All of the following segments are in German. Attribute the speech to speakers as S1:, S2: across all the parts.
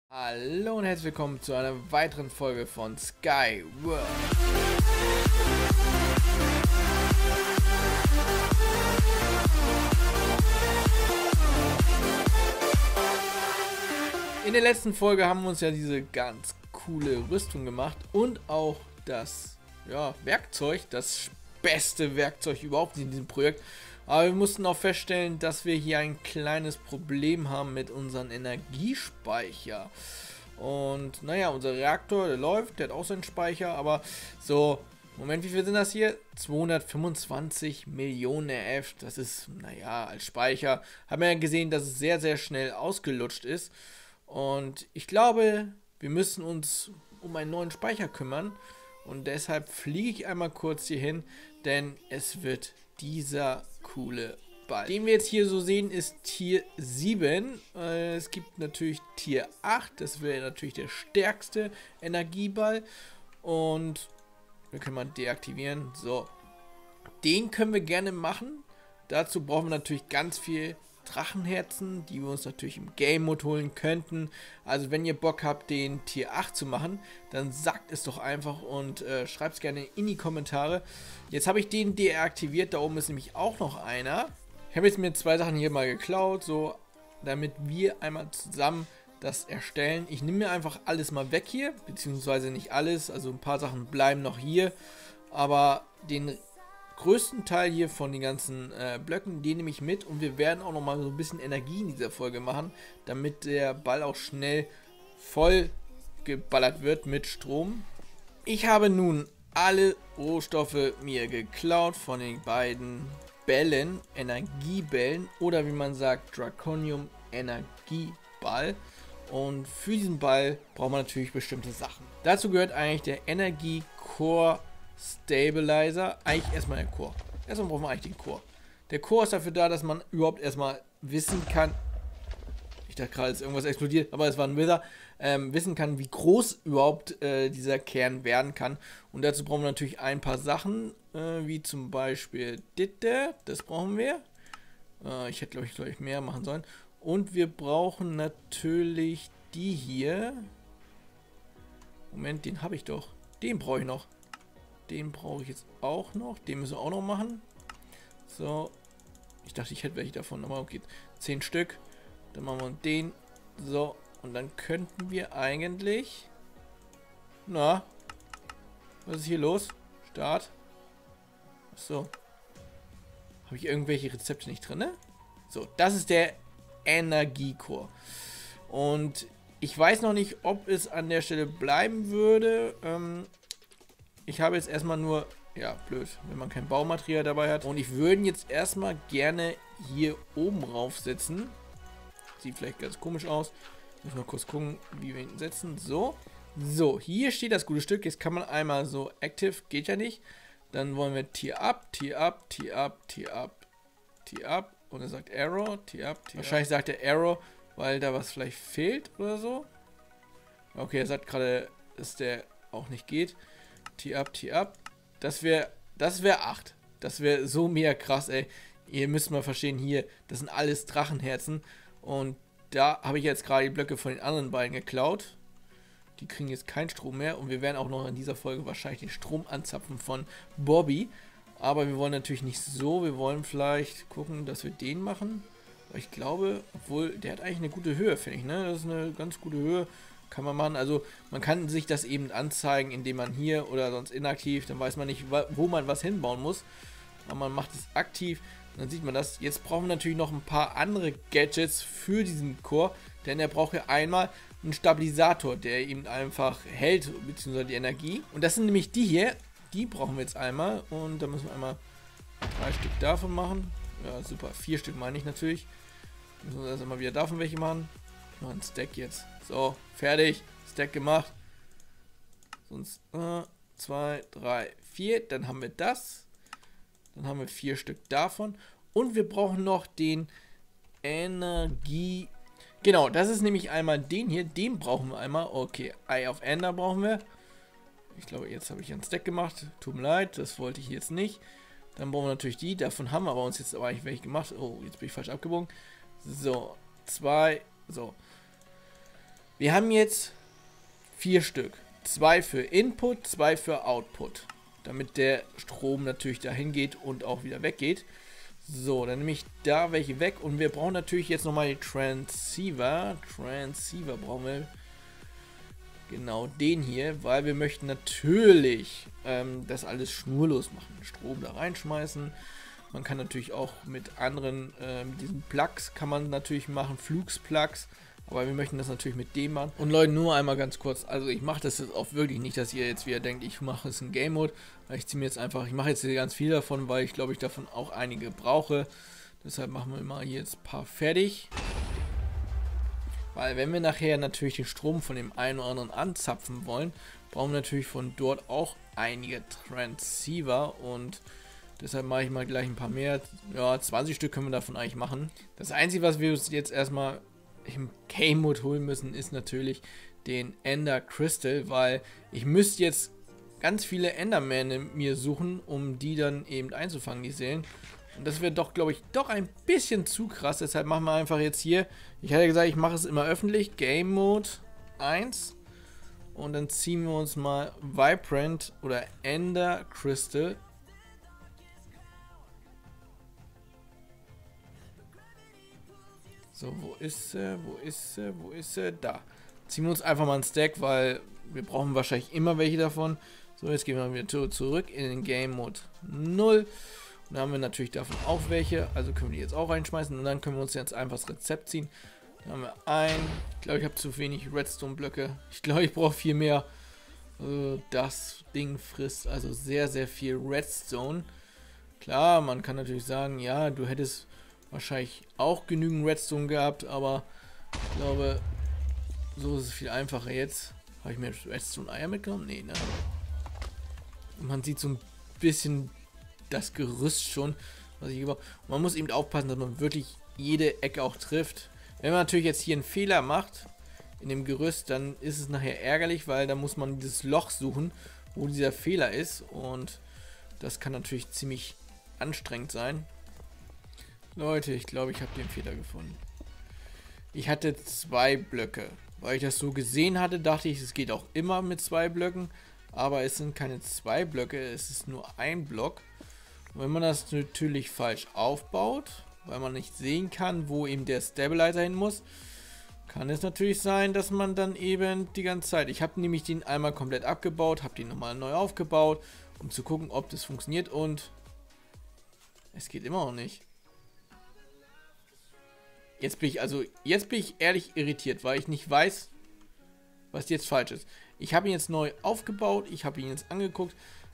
S1: Hallo und herzlich willkommen zu einer weiteren Folge von Sky World. In der letzten Folge haben wir uns ja diese ganz coole Rüstung gemacht und auch das Werkzeug, das beste Werkzeug überhaupt in diesem Projekt. Aber wir mussten auch feststellen, dass wir hier ein kleines Problem haben mit unserem Energiespeicher. Und naja, unser Reaktor, der läuft, der hat auch seinen Speicher, aber so, Moment, wie viel sind das hier? 225 Millionen RF, das ist, naja, als Speicher. Haben wir ja gesehen, dass es sehr, sehr schnell ausgelutscht ist. Und ich glaube, wir müssen uns um einen neuen Speicher kümmern. Und deshalb fliege ich einmal kurz hier hin, denn es wird dieser coole Ball. Den wir jetzt hier so sehen, ist Tier 7. Es gibt natürlich Tier 8, das wäre natürlich der stärkste Energieball. Und wir können mal deaktivieren. So, den können wir gerne machen. Dazu brauchen wir natürlich ganz viel Drachenherzen, die wir uns natürlich im Game Mode holen könnten. Also wenn ihr Bock habt, den Tier 8 zu machen, dann sagt es doch einfach und schreibt es gerne in die Kommentare. Jetzt habe ich den deaktiviert, da oben ist nämlich auch noch einer. Ich habe jetzt mir zwei Sachen hier mal geklaut, so damit wir einmal zusammen das erstellen. Ich nehme mir einfach alles mal weg hier, beziehungsweise nicht alles, also ein paar Sachen bleiben noch hier, aber den größten Teil hier von den ganzen Blöcken, den nehme ich mit und wir werden auch noch mal so ein bisschen Energie in dieser Folge machen, damit der Ball auch schnell voll geballert wird mit Strom. Ich habe nun alle Rohstoffe mir geklaut von den beiden Bällen, Energiebällen oder wie man sagt Draconium Energieball, und für diesen Ball braucht man natürlich bestimmte Sachen. Dazu gehört eigentlich der Energie Core Stabilizer, eigentlich erstmal der Core. Erstmal brauchen wir eigentlich den Core. Der Core ist dafür da, dass man überhaupt erstmal wissen kann, ich dachte gerade, ist irgendwas explodiert, aber es war ein Wither, wissen kann, wie groß überhaupt dieser Kern werden kann. Und dazu brauchen wir natürlich ein paar Sachen, wie zum Beispiel das brauchen wir. Ich hätte, glaube ich, mehr machen sollen. Und wir brauchen natürlich die hier. Moment, den habe ich doch. Den brauche ich noch. Den brauche ich jetzt auch noch. Den müssen wir auch noch machen. So. Ich dachte, ich hätte welche davon, aber okay. 10 Stück. Dann machen wir den. So. Und dann könnten wir eigentlich... Na. Was ist hier los? Start. So. Habe ich irgendwelche Rezepte nicht drin? So, das ist der Energiecore. Und ich weiß noch nicht, ob es an der Stelle bleiben würde. Ich habe jetzt erstmal nur, ja, blöd, wenn man kein Baumaterial dabei hat. Und ich würde jetzt erstmal gerne hier oben raufsetzen. Sieht vielleicht ganz komisch aus. Müssen wir kurz gucken, wie wir ihn setzen. So. So, hier steht das gute Stück. Jetzt kann man einmal so active, geht ja nicht. Dann wollen wir Tier up, Tier up, Tier up, Tier up, Tier up. Und er sagt Arrow, Tier up, Tier up. Wahrscheinlich sagt er Arrow, weil da was vielleicht fehlt oder so. Okay, er sagt gerade, dass der auch nicht geht. Tier up, Tier up. Das wäre 8. Das wäre so mega krass, ey. Ihr müsst mal verstehen, hier, das sind alles Drachenherzen. Und da habe ich jetzt gerade die Blöcke von den anderen beiden geklaut. Die kriegen jetzt keinen Strom mehr. Und wir werden auch noch in dieser Folge wahrscheinlich den Strom anzapfen von Bobby. Aber wir wollen natürlich nicht so. Wir wollen vielleicht gucken, dass wir den machen. Aber ich glaube, obwohl, der hat eigentlich eine gute Höhe, finde ich, ne? Das ist eine ganz gute Höhe. Kann man machen. Also man kann sich das eben anzeigen, indem man hier oder sonst inaktiv, dann weiß man nicht, wo man was hinbauen muss. Aber man macht es aktiv, dann sieht man das. Jetzt brauchen wir natürlich noch ein paar andere Gadgets für diesen Core, denn er braucht ja einmal einen Stabilisator, der ihm einfach hält, beziehungsweise die Energie. Und das sind nämlich die hier, die brauchen wir jetzt einmal. Und da müssen wir einmal 3 Stück davon machen. Ja, super, 4 Stück meine ich natürlich. Müssen wir erstmal wieder davon welche machen. Noch ein Stack jetzt. So, fertig. Stack gemacht. Sonst 2, 3, 4. Dann haben wir das. Dann haben wir 4 Stück davon. Und wir brauchen noch den Energie. Genau, das ist nämlich einmal den hier. Den brauchen wir einmal. Okay, Eye of Ender brauchen wir. Ich glaube, jetzt habe ich einen Stack gemacht. Tut mir leid, das wollte ich jetzt nicht. Dann brauchen wir natürlich die. Davon haben wir aber uns jetzt aber eigentlich welche gemacht. Oh, jetzt bin ich falsch abgebogen. So, 2. So. Wir haben jetzt 4 Stück. 2 für Input, 2 für Output. Damit der Strom natürlich dahin geht und auch wieder weggeht. So, dann nehme ich da welche weg. Und wir brauchen natürlich jetzt nochmal die Transceiver. Transceiver brauchen wir. Genau den hier, weil wir möchten natürlich das alles schnurlos machen. Strom da reinschmeißen. Man kann natürlich auch mit anderen, diesen Plugs kann man natürlich machen, Flux-Plugs. Aber wir möchten das natürlich mit dem machen. Und Leute, nur einmal ganz kurz. Also ich mache das jetzt auch wirklich nicht, dass ihr jetzt wieder denkt, ich mache es in Game Mode. Ich ziehe mir jetzt einfach, ich mache jetzt hier ganz viel davon, weil ich glaube, ich davon auch einige brauche. Deshalb machen wir mal hier jetzt ein paar fertig. Weil wenn wir nachher natürlich den Strom von dem einen oder anderen anzapfen wollen, brauchen wir natürlich von dort auch einige Transceiver. Und deshalb mache ich mal gleich ein paar mehr. Ja, 20 Stück können wir davon eigentlich machen. Das Einzige, was wir uns jetzt erstmal im Game Mode holen müssen, ist natürlich den Ender Crystal, weil ich müsste jetzt ganz viele Endermänner mir suchen, um die dann eben einzufangen, die Seelen. Und das wird doch, glaube ich, doch ein bisschen zu krass. Deshalb machen wir einfach jetzt hier, ich hatte gesagt, ich mache es immer öffentlich, Game Mode 1. Und dann ziehen wir uns mal Vibrant oder Ender Crystal. So, wo ist sie? Wo ist sie? Wo ist sie? Da. Ziehen wir uns einfach mal einen Stack, weil wir brauchen wahrscheinlich immer welche davon. So, jetzt gehen wir wieder zurück in den Game Mode 0. Und dann haben wir natürlich davon auch welche. Also können wir die jetzt auch reinschmeißen. Und dann können wir uns jetzt einfach das Rezept ziehen. Dann haben wir ich glaube, ich habe zu wenig Redstone-Blöcke. Ich glaube, ich brauche viel mehr. Das Ding frisst also sehr, sehr viel Redstone. Klar, man kann natürlich sagen, ja, du hättest wahrscheinlich auch genügend Redstone gehabt, aber ich glaube, so ist es viel einfacher jetzt. Habe ich mir Redstone-Eier mitgenommen? Nee, ne? Man sieht so ein bisschen das Gerüst schon, was ich überhaupt. Man muss eben aufpassen, dass man wirklich jede Ecke auch trifft. Wenn man natürlich jetzt hier einen Fehler macht in dem Gerüst, dann ist es nachher ärgerlich, weil da muss man dieses Loch suchen, wo dieser Fehler ist, und das kann natürlich ziemlich anstrengend sein. Leute, ich glaube, ich habe den Fehler gefunden. Ich hatte 2 Blöcke. Weil ich das so gesehen hatte, dachte ich, es geht auch immer mit 2 Blöcken. Aber es sind keine 2 Blöcke, es ist nur ein Block. Und wenn man das natürlich falsch aufbaut, weil man nicht sehen kann, wo eben der Stabilizer hin muss, kann es natürlich sein, dass man dann eben die ganze Zeit... Ich habe nämlich den einmal komplett abgebaut, habe den nochmal neu aufgebaut, um zu gucken, ob das funktioniert, und es geht immer noch nicht. Jetzt bin ich ehrlich irritiert, weil ich nicht weiß, was jetzt falsch ist. Ich habe ihn jetzt neu aufgebaut, ich habe ihn jetzt angeguckt.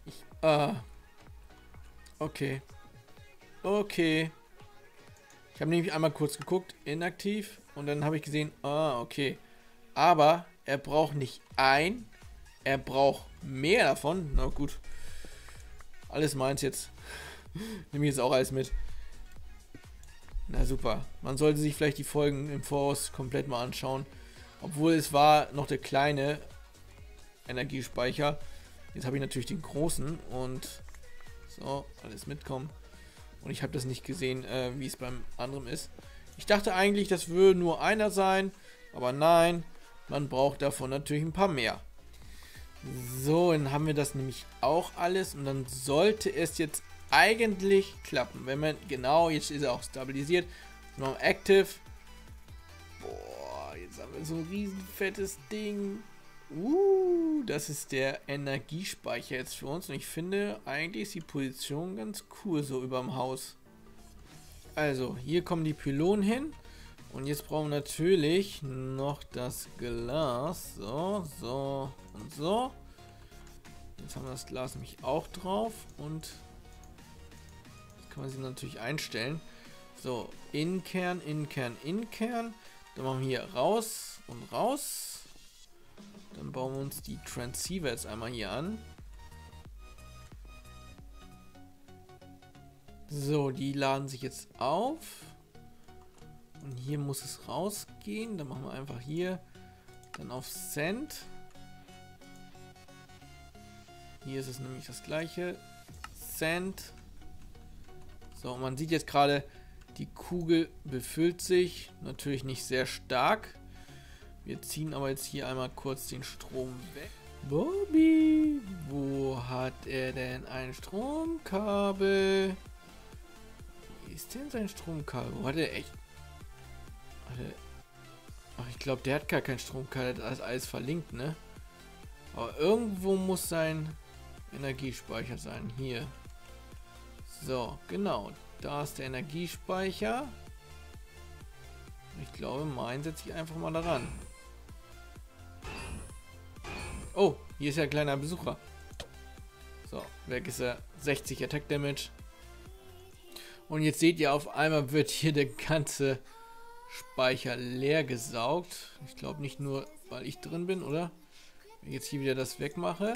S1: Okay. Okay. Ich habe nämlich einmal kurz geguckt, inaktiv, und dann habe ich gesehen, okay. Aber er braucht nicht er braucht mehr davon. Na gut. Alles meins jetzt. Nehme ich jetzt auch alles mit. Na super. Man sollte sich vielleicht die Folgen im Voraus komplett mal anschauen. Obwohl es war noch der kleine Energiespeicher. Jetzt habe ich natürlich den großen, und so, alles mitkommen. Und ich habe das nicht gesehen, wie es beim anderen ist. Ich dachte eigentlich, das würde nur einer sein, aber nein, man braucht davon natürlich ein paar mehr. So, dann haben wir das nämlich auch alles, und dann sollte es jetzt eigentlich klappen. Wenn man, genau, jetzt ist er auch stabilisiert. Noch active. Boah, jetzt haben wir so ein riesen fettes Ding. Das ist der Energiespeicher jetzt für uns. Und ich finde, eigentlich ist die Position ganz cool so überm Haus. Also, hier kommen die Pylonen hin. Und jetzt brauchen wir natürlich noch das Glas. So, so und so. Jetzt haben wir das Glas nämlich auch drauf. Und kann man sie natürlich einstellen. So, Innenkern, Innenkern, Innenkern. Dann machen wir hier raus und raus. Dann bauen wir uns die Transceiver jetzt einmal hier an. So, die laden sich jetzt auf. Und hier muss es rausgehen. Dann machen wir einfach hier dann auf Send. Hier ist es nämlich das gleiche. Send. So, man sieht jetzt gerade, die Kugel befüllt sich. Natürlich nicht sehr stark. Wir ziehen aber jetzt hier einmal kurz den Strom weg. Bobby, wo hat er denn ein Stromkabel? Wie ist denn sein Stromkabel? Wo hat er echt? Ach, ich glaube, der hat gar kein Stromkabel, das ist alles verlinkt, ne? Aber irgendwo muss sein Energiespeicher sein. Hier. So, genau. Da ist der Energiespeicher. Ich glaube, meinen setze ich einfach mal daran. Oh, hier ist ja ein kleiner Besucher. So, weg ist er. 60 Attack Damage. Und jetzt seht ihr, auf einmal wird hier der ganze Speicher leer gesaugt. Ich glaube nicht nur, weil ich drin bin, oder? Wenn ich jetzt hier wieder das wegmache.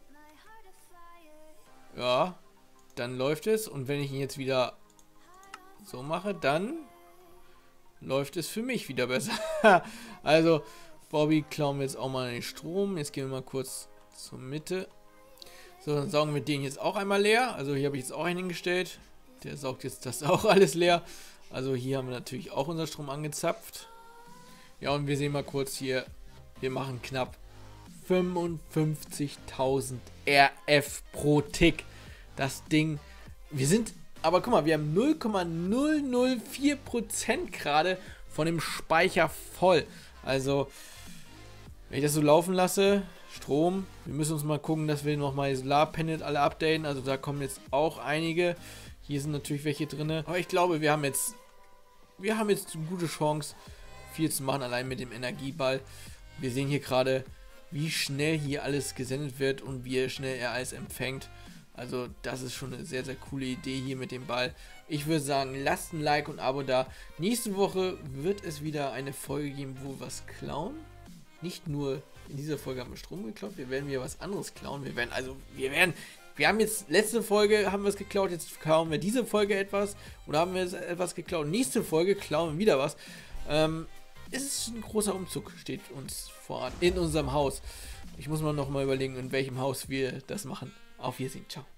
S1: Ja, dann läuft es. Und wenn ich ihn jetzt wieder so mache, dann läuft es für mich wieder besser. Also, Bobby klauen wir jetzt auch mal den Strom. Jetzt gehen wir mal kurz zur Mitte. So, dann saugen wir den jetzt auch einmal leer. Also hier habe ich jetzt auch einen hingestellt. Der saugt jetzt das auch alles leer. Also hier haben wir natürlich auch unseren Strom angezapft. Ja, und wir sehen mal kurz hier, wir machen knapp 55.000 RF pro Tick. Das Ding, wir sind, aber guck mal, wir haben 0,004% gerade von dem Speicher voll. Also, wenn ich das so laufen lasse, Strom, wir müssen uns mal gucken, dass wir nochmal die Solarpanels alle updaten. Also da kommen jetzt auch einige. Hier sind natürlich welche drin. Aber ich glaube, wir haben jetzt eine gute Chance, viel zu machen, allein mit dem Energieball. Wir sehen hier gerade, wie schnell hier alles gesendet wird und wie schnell er alles empfängt. Also das ist schon eine sehr, sehr coole Idee hier mit dem Ball. Ich würde sagen, lasst ein Like und ein Abo da. Nächste Woche wird es wieder eine Folge geben, wo wir was klauen. Nicht nur in dieser Folge haben wir Strom geklaut, wir werden wieder was anderes klauen. Wir haben jetzt, letzte Folge haben wir es geklaut, jetzt klauen wir diese Folge etwas. Oder haben wir etwas geklaut, nächste Folge klauen wir wieder was. Es ist ein großer Umzug, steht uns voran, in unserem Haus. Ich muss mir noch mal überlegen, in welchem Haus wir das machen. Auf Wiedersehen, ciao.